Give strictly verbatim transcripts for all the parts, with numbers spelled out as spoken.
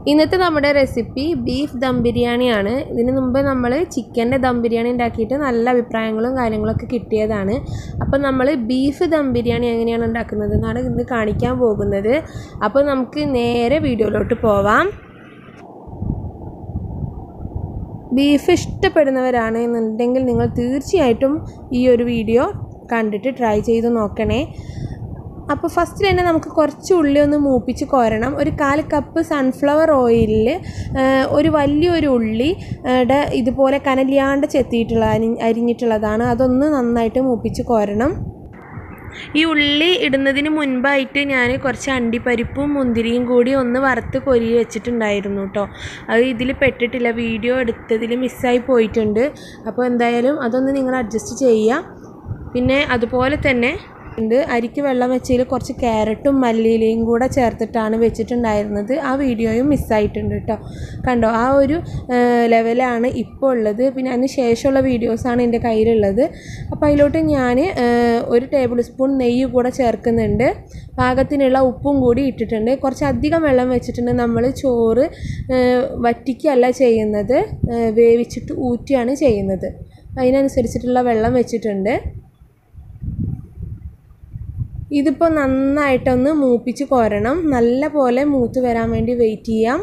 ഇന്നത്തെ നമ്മുടെ recipe beef dum ബിരിയാണിയാണ്. ഇതിന് മുമ്പ് നമ്മൾ ചിക്കൻ്റെ ദം ബിരിയാണി ഉണ്ടാക്കിയിട്ട് നല്ല അഭിപ്രായങ്ങളും കാര്യങ്ങളൊക്കെ കിട്ടിയതാണ്. അപ്പോൾ നമ്മൾ ബീഫ് ദം ബിരിയാണി എങ്ങനെയാണ് ഉണ്ടാക്കുന്നത് എന്നാണ് ഇന്ന് കാണിക്കാൻ പോകുന്നത്. അപ്പോൾ നമുക്ക് നേരെ വീഡിയോയിലോട്ട് പോവാം. ബീഫ് ഇഷ്ടപ്പെടുന്നവരാണ് എന്നുണ്ടെങ്കിൽ നിങ്ങൾ തീർച്ചയായിട്ടും ഈ ഒരു വീഡിയോ കണ്ടിട്ട് ട്രൈ ചെയ്ത് നോക്കണേ. അപ്പോൾ ഫസ്റ്റ് തന്നെ നമുക്ക് കുറച്ച് ഉള്ളി ഒന്ന് മൂപ്പിച്ച് കോരണം. ഒരു കാൽ കപ്പ് സൺഫ്ലവർ ഓയിലിൽ ഒരു വലിയൊരു ഉള്ളി ഇതുപോലെ കനലിയാണ്ട് ചെത്തിയിട്ടുള്ള അരി അരിഞ്ഞിട്ടുള്ളതാണ് അതൊന്ന് നന്നായിട്ട് മൂപ്പിച്ച് കോരണം. ഈ ഉള്ളി ഇടുന്നതിന് മുൻപായിട്ട് ഞാൻ കുറച്ച് അണ്ടിപ്പരിപ്പും മുന്തിരിയും കൂടി ഒന്ന് വറുത്ത് കൊരി വെച്ചിട്ടുണ്ടായിരുന്നു കേട്ടോ. അത് ഇതിൽ പെട്ടിട്ടില്ല, വീഡിയോ എടുത്തതിൽ മിസ്സായി പോയിട്ടുണ്ട്. അപ്പോൾ എന്തായാലും അതൊന്ന് നിങ്ങൾ അഡ്ജസ്റ്റ് ചെയ്യുക. പിന്നെ അതുപോലെ തന്നെ ഉണ്ട് അരിക്ക് വെള്ളം വെച്ചതിൽ കുറച്ച് ക്യാരറ്റും മല്ലിയിലയും കൂടെ ചേർത്തിട്ടാണ് വെച്ചിട്ടുണ്ടായിരുന്നത്. ആ വീഡിയോയും മിസ്സായിട്ടുണ്ട് കേട്ടോ. കണ്ടോ, ആ ഒരു ലെവലാണ് ഇപ്പോൾ ഉള്ളത്. പിന്നെ അതിന് ശേഷമുള്ള വീഡിയോസാണ് എൻ്റെ കയ്യിലുള്ളത്. അപ്പോൾ അതിലോട്ട് ഞാൻ ഒരു ടേബിൾ സ്പൂൺ നെയ്യ് കൂടെ ചേർക്കുന്നുണ്ട്. പാകത്തിനുള്ള ഉപ്പും കൂടി ഇട്ടിട്ടുണ്ട്. കുറച്ചധികം വെള്ളം വെച്ചിട്ടുണ്ട്. നമ്മൾ ചോറ് വറ്റിക്കല്ല ചെയ്യുന്നത്, വേവിച്ചിട്ട് ഊറ്റിയാണ് ചെയ്യുന്നത്. അതിനനുസരിച്ചിട്ടുള്ള വെള്ളം വെച്ചിട്ടുണ്ട്. ഇതിപ്പോൾ നന്നായിട്ടൊന്ന് മൂപ്പിച്ച് കോരണം. നല്ല പോലെ മൂത്ത് വരാൻ വേണ്ടി വെയിറ്റ് ചെയ്യാം.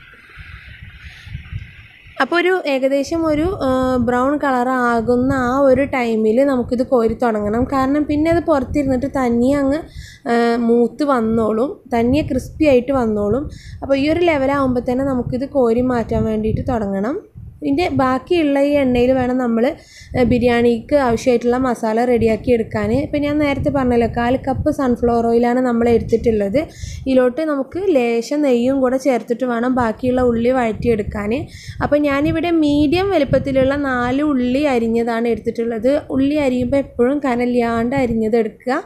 അപ്പോൾ ഒരു ഏകദേശം ഒരു ബ്രൗൺ കളർ ആകുന്ന ആ ഒരു ടൈമിൽ നമുക്കിത് കോരി തുടങ്ങണം. കാരണം പിന്നെ അത് പുറത്തിരുന്നിട്ട് തനിയെ അങ്ങ് മൂത്ത് വന്നോളും, തനിയെ ക്രിസ്പി ആയിട്ട് വന്നോളും. അപ്പോൾ ഈ ഒരു ലെവലാകുമ്പോൾ തന്നെ നമുക്കിത് കോരി മാറ്റാൻ വേണ്ടിയിട്ട് തുടങ്ങണം. ഇതിൻ്റെ ബാക്കിയുള്ള ഈ എണ്ണയിൽ വേണം നമ്മൾ ബിരിയാണിക്ക് ആവശ്യമായിട്ടുള്ള മസാല റെഡിയാക്കി എടുക്കാൻ. ഇപ്പോൾ ഞാൻ നേരത്തെ പറഞ്ഞല്ലോ, കാൽ കപ്പ് സൺഫ്ലവർ ഓയിലാണ് നമ്മൾ എടുത്തിട്ടുള്ളത്. ഇതിലോട്ട് നമുക്ക് ലേശം നെയ്യും കൂടെ ചേർത്തിട്ട് വേണം ബാക്കിയുള്ള ഉള്ളി വഴറ്റിയെടുക്കാൻ. അപ്പോൾ ഞാനിവിടെ മീഡിയം വലുപ്പത്തിലുള്ള നാല് ഉള്ളി അരിഞ്ഞതാണ് എടുത്തിട്ടുള്ളത്. ഉള്ളി അരിയുമ്പോൾ എപ്പോഴും കനലിയാണ്ട് അരിഞ്ഞത് എടുക്കുക.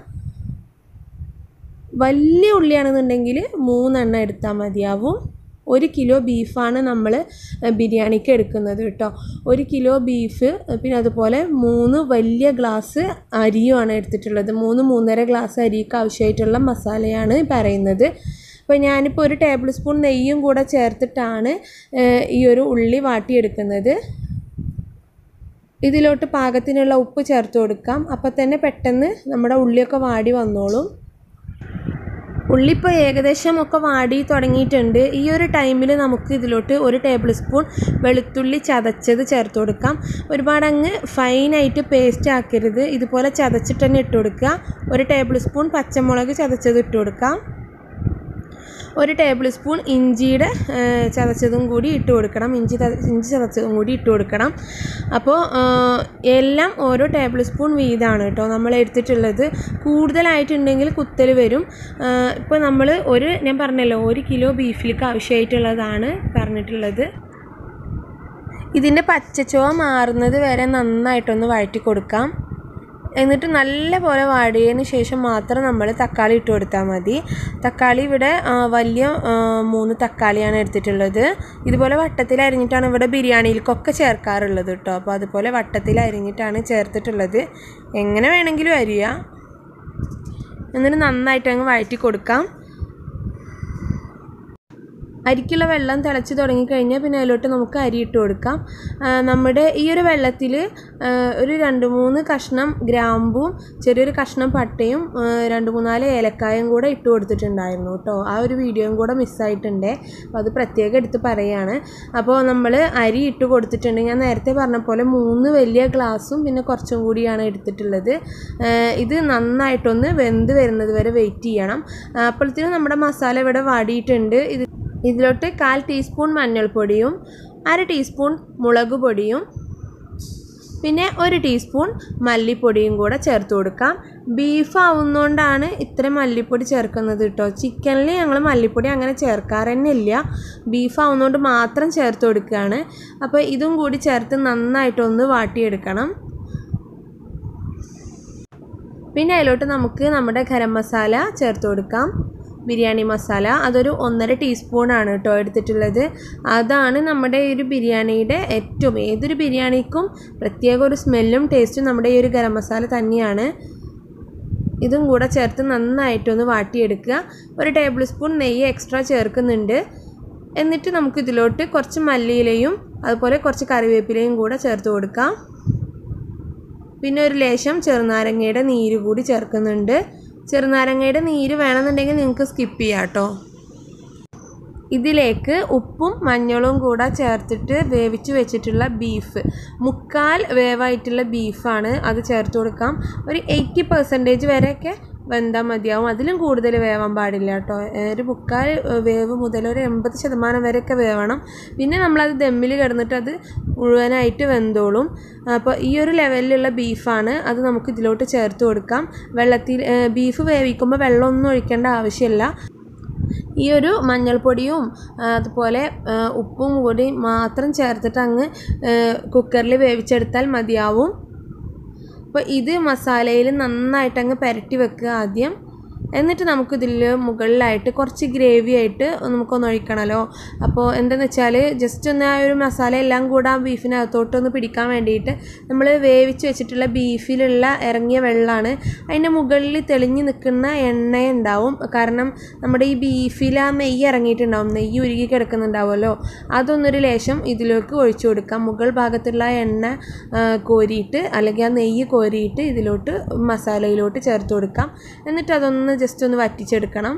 വലിയ ഉള്ളിയാണെന്നുണ്ടെങ്കിൽ മൂന്നെണ്ണം എടുത്താൽ മതിയാവും. ഒരു കിലോ ബീഫാണ് നമ്മൾ ബിരിയാണിക്ക് എടുക്കുന്നത് കേട്ടോ. ഒരു കിലോ ബീഫ്, പിന്നെ അതുപോലെ മൂന്ന് വലിയ ഗ്ലാസ് അരിയുമാണ് എടുത്തിട്ടുള്ളത്. മൂന്ന് മൂന്നര ഗ്ലാസ് അരിക്ക് ആവശ്യമായിട്ടുള്ള മസാലയാണ് പറയുന്നത്. അപ്പോൾ ഞാനിപ്പോൾ ഒരു ടേബിൾ സ്പൂൺ നെയ്യും കൂടെ ചേർത്തിട്ടാണ് ഈ ഒരു ഉള്ളി വാട്ടിയെടുക്കുന്നത്. ഇതിലോട്ട് പാകത്തിനുള്ള ഉപ്പ് ചേർത്ത് കൊടുക്കാം. അപ്പോൾ തന്നെ പെട്ടെന്ന് നമ്മുടെ ഉള്ളിയൊക്കെ വാടി വന്നോളും. ഉള്ളി ഇപ്പോൾ ഏകദേശം ഒക്കെ വാടി തുടങ്ങിയിട്ടുണ്ട്. ഈ ഒരു ടൈമിൽ നമുക്ക് ഇതിലോട്ട് ഒരു ടേബിൾ സ്പൂൺ വെളുത്തുള്ളി ചതച്ചത് ചേർത്ത് കൊടുക്കാം. ഒരുപാട് അങ്ങ് ഫൈനായിട്ട് പേസ്റ്റ് ആക്കരുത്, ഇതുപോലെ ചതച്ചിട്ട് തന്നെ ഇട്ട് കൊടുക്കുക. ഒരു ടേബിൾ സ്പൂൺ പച്ചമുളക് ചതച്ചത് ഇട്ട് കൊടുക്കാം. ഒരു ടേബിൾ സ്പൂൺ ഇഞ്ചിയുടെ ചതച്ചതും കൂടി ഇട്ട് കൊടുക്കണം. ഇഞ്ചി ഇഞ്ചി ചതച്ചതും കൂടി ഇട്ട് കൊടുക്കണം. അപ്പോൾ എല്ലാം ഓരോ ടേബിൾ സ്പൂൺ വീതമാണ് കേട്ടോ നമ്മൾ എടുത്തിട്ടുള്ളത്. കൂടുതലായിട്ടുണ്ടെങ്കിൽ കുത്തൽ വരും. ഇപ്പോൾ നമ്മൾ ഒരു ഞാൻ പറഞ്ഞല്ലോ ഒരു കിലോ ബീഫിലേക്ക് ആവശ്യമായിട്ടുള്ളതാണ് പറഞ്ഞിട്ടുള്ളത്. ഇതിൻ്റെ പച്ചച്ചുവ മാറുന്നത് വരെ നന്നായിട്ടൊന്ന് വഴറ്റി കൊടുക്കാം. എന്നിട്ട് നല്ല പോലെ വാടിയതിന് ശേഷം മാത്രം നമ്മൾ തക്കാളി ഇട്ട് കൊടുത്താൽ മതി. തക്കാളി ഇവിടെ വലിയ മൂന്ന് തക്കാളിയാണ് എടുത്തിട്ടുള്ളത്. ഇതുപോലെ വട്ടത്തിൽ അരിഞ്ഞിട്ടാണ് ഇവിടെ ബിരിയാണിയിലേക്കൊക്കെ ചേർക്കാറുള്ളത് കേട്ടോ. അപ്പോൾ അതുപോലെ വട്ടത്തിൽ അരിഞ്ഞിട്ടാണ് ചേർത്തിട്ടുള്ളത്. എങ്ങനെ വേണമെങ്കിലും അരിയാം. എന്നിട്ട് നന്നായിട്ട് അങ്ങ് വഴറ്റി കൊടുക്കാം. അരിക്കുള്ള വെള്ളം തിളച്ച് തുടങ്ങിക്കഴിഞ്ഞാൽ പിന്നെ അതിലോട്ട് നമുക്ക് അരി ഇട്ട് കൊടുക്കാം. നമ്മുടെ ഈ ഒരു വെള്ളത്തിൽ ഒരു രണ്ട് മൂന്ന് കഷ്ണം ഗ്രാമ്പും ചെറിയൊരു കഷ്ണം പട്ടയും രണ്ട് മൂന്നാല് ഏലക്കായും കൂടെ ഇട്ട് കൊടുത്തിട്ടുണ്ടായിരുന്നു കേട്ടോ. ആ ഒരു വീഡിയോയും കൂടെ മിസ്സായിട്ടുണ്ട്. അപ്പോൾ അത് പ്രത്യേകം എടുത്ത് പറയുകയാണ്. അപ്പോൾ നമ്മൾ അരി ഇട്ട് കൊടുത്തിട്ടുണ്ട്. ഞാൻ നേരത്തെ പറഞ്ഞ പോലെ മൂന്ന് വലിയ ഗ്ലാസും പിന്നെ കുറച്ചും കൂടിയാണ് എടുത്തിട്ടുള്ളത്. ഇത് നന്നായിട്ടൊന്ന് വെന്ത് വരുന്നത് വരെ വെയിറ്റ് ചെയ്യണം. അപ്പോഴത്തേനും നമ്മുടെ മസാല ഇവിടെ വാടിയിട്ടുണ്ട്. ഇത് ഇതിലോട്ട് കാൽ ടീസ്പൂൺ മഞ്ഞൾപ്പൊടിയും അര ടീസ്പൂൺ മുളക് പൊടിയും പിന്നെ ഒരു ടീസ്പൂൺ മല്ലിപ്പൊടിയും കൂടെ ചേർത്ത് കൊടുക്കാം. ബീഫ് ആവുന്നതുകൊണ്ടാണ് ഇത്ര മല്ലിപ്പൊടി ചേർക്കുന്നത് കേട്ടോ. ചിക്കനിൽ ഞങ്ങൾ മല്ലിപ്പൊടി അങ്ങനെ ചേർക്കാറ് തന്നെ ഇല്ല. ബീഫ് ആവുന്നതുകൊണ്ട് മാത്രം ചേർത്ത് കൊടുക്കുകയാണ്. അപ്പോൾ ഇതും കൂടി ചേർത്ത് നന്നായിട്ടൊന്ന് വാട്ടിയെടുക്കണം. പിന്നെ അതിലോട്ട് നമുക്ക് നമ്മുടെ ഗരം മസാല ചേർത്ത് കൊടുക്കാം. ബിരിയാണി മസാല അതൊരു ഒന്നര ടീസ്പൂണാണ് കേട്ടോ എടുത്തിട്ടുള്ളത്. അതാണ് നമ്മുടെ ഈ ഒരു ബിരിയാണിയുടെ ഏറ്റവും ഏതൊരു ബിരിയാണിക്കും പ്രത്യേക ഒരു സ്മെല്ലും ടേസ്റ്റും നമ്മുടെ ഈ ഒരു ഗരം മസാല തന്നെയാണ്. ഇതും കൂടെ ചേർത്ത് നന്നായിട്ടൊന്ന് വാട്ടിയെടുക്കുക. ഒരു ടേബിൾ സ്പൂൺ നെയ്യ് എക്സ്ട്രാ ചേർക്കുന്നുണ്ട്. എന്നിട്ട് നമുക്ക് ഇതിലോട്ട് കുറച്ച് മല്ലിയിലയും അതുപോലെ കുറച്ച് കറിവേപ്പിലയും കൂടെ ചേർത്ത് കൊടുക്കാം. പിന്നെ ഒരു ലേശം ചെറുനാരങ്ങയുടെ നീര് കൂടി ചേർക്കുന്നുണ്ട്. ചെറുനാരങ്ങയുടെ നീര് വേണമെന്നുണ്ടെങ്കിൽ നിങ്ങൾക്ക് സ്കിപ്പ് ചെയ്യാം കേട്ടോ. ഇതിലേക്ക് ഉപ്പും മഞ്ഞളും കൂടെ ചേർത്തിട്ട് വേവിച്ച് വെച്ചിട്ടുള്ള ബീഫ്, മുക്കാൽ വേവായിട്ടുള്ള ബീഫാണ്, അത് ചേർത്ത് കൊടുക്കാം. ഒരു എയ്റ്റി പെർസെൻറ്റേജ് വരെയൊക്കെ വെന്താൽ മതിയാവും. അതിലും കൂടുതൽ വേവാൻ പാടില്ല കേട്ടോ. ഒരു മുക്കാൽ വേവ് മുതൽ ഒരു എൺപത് ശതമാനം വരെയൊക്കെ വേവണം. പിന്നെ നമ്മളത് ദമ്മിൽ കിടന്നിട്ട് അത് മുഴുവനായിട്ട് വെന്തോളും. അപ്പോൾ ഈ ഒരു ലെവലിലുള്ള ബീഫാണ്, അത് നമുക്ക് ഇതിലോട്ട് ചേർത്ത് കൊടുക്കാം. വെള്ളത്തിൽ ബീഫ് വേവിക്കുമ്പോൾ വെള്ളമൊന്നും ഒഴിക്കേണ്ട ആവശ്യമില്ല. ഈ ഒരു മഞ്ഞൾപ്പൊടിയും അതുപോലെ ഉപ്പും കൂടി മാത്രം ചേർത്തിട്ട് അങ്ങ് കുക്കറിൽ വേവിച്ചെടുത്താൽ മതിയാവും. അപ്പോൾ ഇത് മസാലയിൽ നന്നായിട്ട് അങ്ങ് പുരട്ടി വെക്കുക ആദ്യം. എന്നിട്ട് നമുക്കിതിൽ മുകളിലായിട്ട് കുറച്ച് ഗ്രേവി ആയിട്ട് നമുക്കൊന്ന് ഒഴിക്കണമല്ലോ. അപ്പോൾ എന്താണെന്ന് വെച്ചാൽ ജസ്റ്റ് ഒന്ന് ആ ഒരു മസാല എല്ലാം കൂടെ ആ ബീഫിനകത്തോട്ടൊന്ന് പിടിക്കാൻ വേണ്ടിയിട്ട് നമ്മൾ വേവിച്ച് വെച്ചിട്ടുള്ള ബീഫിലുള്ള ഇറങ്ങിയ വെള്ളമാണ്. അതിൻ്റെ മുകളിൽ തെളിഞ്ഞ് നിൽക്കുന്ന എണ്ണ ഉണ്ടാവും. കാരണം നമ്മുടെ ഈ ബീഫിൽ ആ നെയ്യ് ഇറങ്ങിയിട്ടുണ്ടാവും, നെയ്യ് ഉരുകി കിടക്കുന്നുണ്ടാവുമല്ലോ. അതൊന്നൊരു ലേശം ഇതിലേക്ക് ഒഴിച്ചു കൊടുക്കാം. മുകൾ ഭാഗത്തുള്ള എണ്ണ കോരിയിട്ട് അല്ലെങ്കിൽ ആ നെയ്യ് കോരിയിട്ട് ഇതിലോട്ട് മസാലയിലോട്ട് ചേർത്ത് കൊടുക്കാം. എന്നിട്ട് അതൊന്ന് ജസ്റ്റ് ഒന്ന് വറ്റിച്ചെടുക്കണം.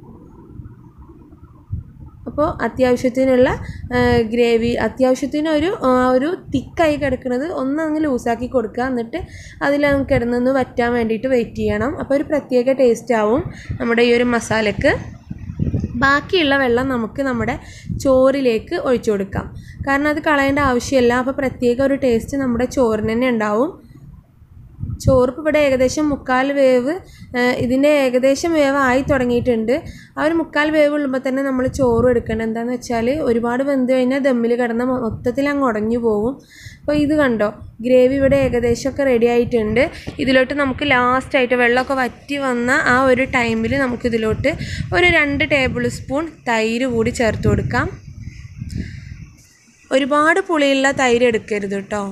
അപ്പോൾ അത്യാവശ്യത്തിനുള്ള ഗ്രേവി, അത്യാവശ്യത്തിന് ഒരു ഒരു തിക്കായി കിടക്കുന്നത് ഒന്ന് അങ്ങ് ലൂസാക്കി കൊടുക്കുക. എന്നിട്ട് അതിൽ കിടന്നൊന്ന് വറ്റാൻ വേണ്ടിയിട്ട് വെയിറ്റ് ചെയ്യണം. അപ്പോൾ ഒരു പ്രത്യേക ടേസ്റ്റ് ആവും നമ്മുടെ ഈ ഒരു മസാലയ്ക്ക്. ബാക്കിയുള്ള വെള്ളം നമുക്ക് നമ്മുടെ ചോറിലേക്ക് ഒഴിച്ചു കൊടുക്കാം. കാരണം അത് കളയേണ്ട ആവശ്യമില്ല. അപ്പോൾ പ്രത്യേക ഒരു ടേസ്റ്റ് നമ്മുടെ ചോറിന് തന്നെ ഉണ്ടാവും. ചോറ് ഇവിടെ ഏകദേശം മുക്കാൽ വേവ്, ഇതിൻ്റെ ഏകദേശം വേവ് ആയി തുടങ്ങിയിട്ടുണ്ട്. ആ ഒരു മുക്കാൽ വേവ് ഉള്ളുമ്പോൾ തന്നെ നമ്മൾ ചോറും എടുക്കണം. എന്താണെന്ന് വെച്ചാൽ ഒരുപാട് വെന്ത് കഴിഞ്ഞാൽ ദമ്മിൽ കിടന്ന മൊത്തത്തിൽ അങ്ങ് ഉടഞ്ഞു പോകും. അപ്പോൾ ഇത് കണ്ടോ, ഗ്രേവി ഇവിടെ ഏകദേശമൊക്കെ റെഡി ആയിട്ടുണ്ട്. ഇതിലോട്ട് നമുക്ക് ലാസ്റ്റായിട്ട് വെള്ളമൊക്കെ വറ്റി വന്ന ആ ഒരു ടൈമിൽ നമുക്കിതിലോട്ട് ഒരു രണ്ട് ടേബിൾ സ്പൂൺ തൈര് കൂടി ചേർത്ത് കൊടുക്കാം. ഒരുപാട് പുളിയുള്ള തൈര് എടുക്കരുത് കേട്ടോ.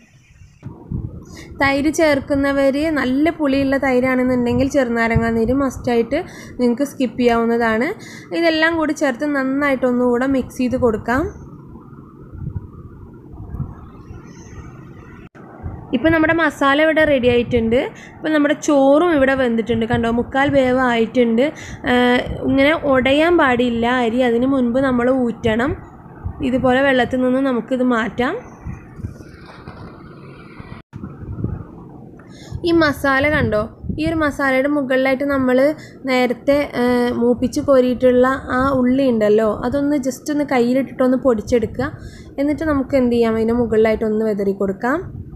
തൈര് ചേർക്കുന്നവർ നല്ല പുളിയുള്ള തൈരാണെന്നുണ്ടെങ്കിൽ ചെറുനാരങ്ങ നീര് മസ്റ്റായിട്ട് നിങ്ങൾക്ക് സ്കിപ്പ് ചെയ്യാവുന്നതാണ്. ഇതെല്ലാം കൂടി ചേർത്ത് നന്നായിട്ടൊന്നുകൂടെ മിക്സ് ചെയ്ത് കൊടുക്കാം. ഇപ്പോൾ നമ്മുടെ മസാല ഇവിടെ റെഡി ആയിട്ടുണ്ട്. ഇപ്പോൾ നമ്മുടെ ചോറും ഇവിടെ വെന്തിട്ടുണ്ട്. കണ്ടോ, മുക്കാൽ വേവ് ആയിട്ടുണ്ട്. ഇങ്ങനെ ഉടയാൻ പാടില്ല അരി, അതിന് മുൻപ് നമ്മൾ ഊറ്റണം. ഇതുപോലെ വെള്ളത്തിൽ നിന്ന് നമുക്കിത് മാറ്റാം. ഈ മസാല കണ്ടോ, ഈ ഒരു മസാലയുടെ മുകളിലായിട്ട് നമ്മൾ നേരത്തെ മൂപ്പിച്ച് കോരിയിട്ടുള്ള ആ ഉള്ളി ഉണ്ടല്ലോ, അതൊന്ന് ജസ്റ്റ് ഒന്ന് കയ്യിലിട്ടിട്ടൊന്ന് പൊടിച്ചെടുക്കുക. എന്നിട്ട് നമുക്ക് എന്ത് ചെയ്യാം, അതിൻ്റെ മുകളിലായിട്ടൊന്ന് വെതറി കൊടുക്കാം.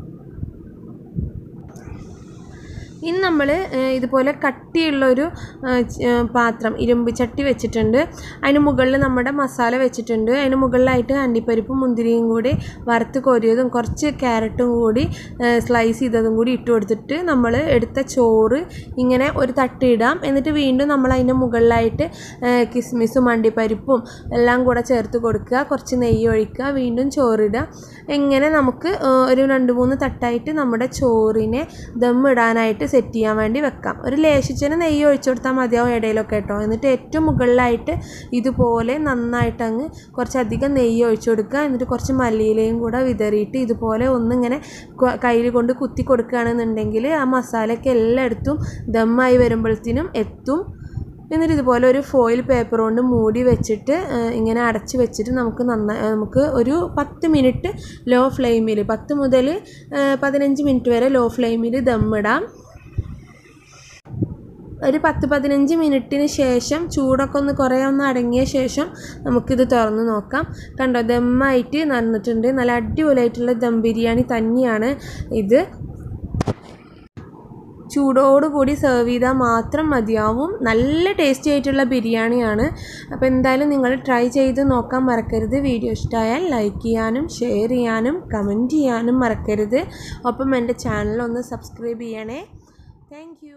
ഇനി നമ്മൾ ഇതുപോലെ കട്ടിയുള്ളൊരു പാത്രം, ഇരുമ്പ് ചട്ടി വെച്ചിട്ടുണ്ട്. അതിന് മുകളിൽ നമ്മുടെ മസാല വെച്ചിട്ടുണ്ട്. അതിന് മുകളിലായിട്ട് അണ്ടിപ്പരിപ്പും മുന്തിരിയും കൂടി വറുത്ത് കോരിയതും കുറച്ച് ക്യാരറ്റും കൂടി സ്ലൈസ് ചെയ്തതും കൂടി ഇട്ട് കൊടുത്തിട്ട് നമ്മൾ എടുത്ത ചോറ് ഇങ്ങനെ ഒരു തട്ടിയിടാം. എന്നിട്ട് വീണ്ടും നമ്മൾ അതിൻ്റെ മുകളിലായിട്ട് കിസ്മിസും അണ്ടിപ്പരിപ്പും എല്ലാം കൂടെ ചേർത്ത് കൊടുക്കുക. കുറച്ച് നെയ്യ് ഒഴിക്കുക, വീണ്ടും ചോറിടുക. ഇങ്ങനെ നമുക്ക് ഒരു രണ്ട് മൂന്ന് തട്ടായിട്ട് നമ്മുടെ ചോറിനെ ദം ഇടാനായിട്ട് സെറ്റ് ചെയ്യാൻ വേണ്ടി വെക്കാം. ഒരു ലേശിച്ചിന് നെയ്യ് ഒഴിച്ചു കൊടുത്താൽ മതിയാവും ഇടയിലൊക്കെ കേട്ടോ. എന്നിട്ട് ഏറ്റവും മുകളിലായിട്ട് ഇതുപോലെ നന്നായിട്ട് അങ്ങ് കുറച്ചധികം നെയ്യ് ഒഴിച്ചു കൊടുക്കുക. എന്നിട്ട് കുറച്ച് മല്ലിയിലയും കൂടെ വിതറിയിട്ട് ഇതുപോലെ ഒന്നിങ്ങനെ കയ്യിൽ കൊണ്ട് കുത്തി കൊടുക്കുകയാണെന്നുണ്ടെങ്കിൽ ആ മസാലയ്ക്ക് എല്ലായിടത്തും ദമ്മായി വരുമ്പോഴത്തേനും എത്തും. എന്നിട്ട് ഇതുപോലെ ഒരു ഫോയിൽ പേപ്പർ കൊണ്ട് മൂടി വെച്ചിട്ട് ഇങ്ങനെ അടച്ച് വെച്ചിട്ട് നമുക്ക് നന്നായി നമുക്ക് ഒരു പത്ത് മിനിറ്റ് ലോ ഫ്ലെയിമിൽ, പത്ത് മുതൽ പതിനഞ്ച് മിനിറ്റ് വരെ ലോ ഫ്ലെയിമിൽ ദമ്മിടാം. ഒരു പത്ത് പതിനഞ്ച് മിനിറ്റിന് ശേഷം ചൂടൊക്കെ ഒന്ന് കുറേ ഒന്ന് അടങ്ങിയ ശേഷം നമുക്കിത് തുറന്ന് നോക്കാം. കണ്ടോ, ദമ്മായിട്ട് നടന്നിട്ടുണ്ട്. നല്ല അടിപൊളിയായിട്ടുള്ള ദം ബിരിയാണി തന്നെയാണ് ഇത്. ചൂടോടുകൂടി സെർവ് ചെയ്താൽ മാത്രം മതിയാവും. നല്ല ടേസ്റ്റി ആയിട്ടുള്ള ബിരിയാണിയാണ്. അപ്പോൾ എന്തായാലും നിങ്ങൾ ട്രൈ ചെയ്ത് നോക്കാൻ മറക്കരുത്. വീഡിയോ ഇഷ്ടമായാൽ ലൈക്ക് ചെയ്യാനും ഷെയർ ചെയ്യാനും കമൻറ്റ് ചെയ്യാനും മറക്കരുത്. ഒപ്പം എൻ്റെ ചാനൽ ഒന്ന് സബ്സ്ക്രൈബ് ചെയ്യണേ. Thank U.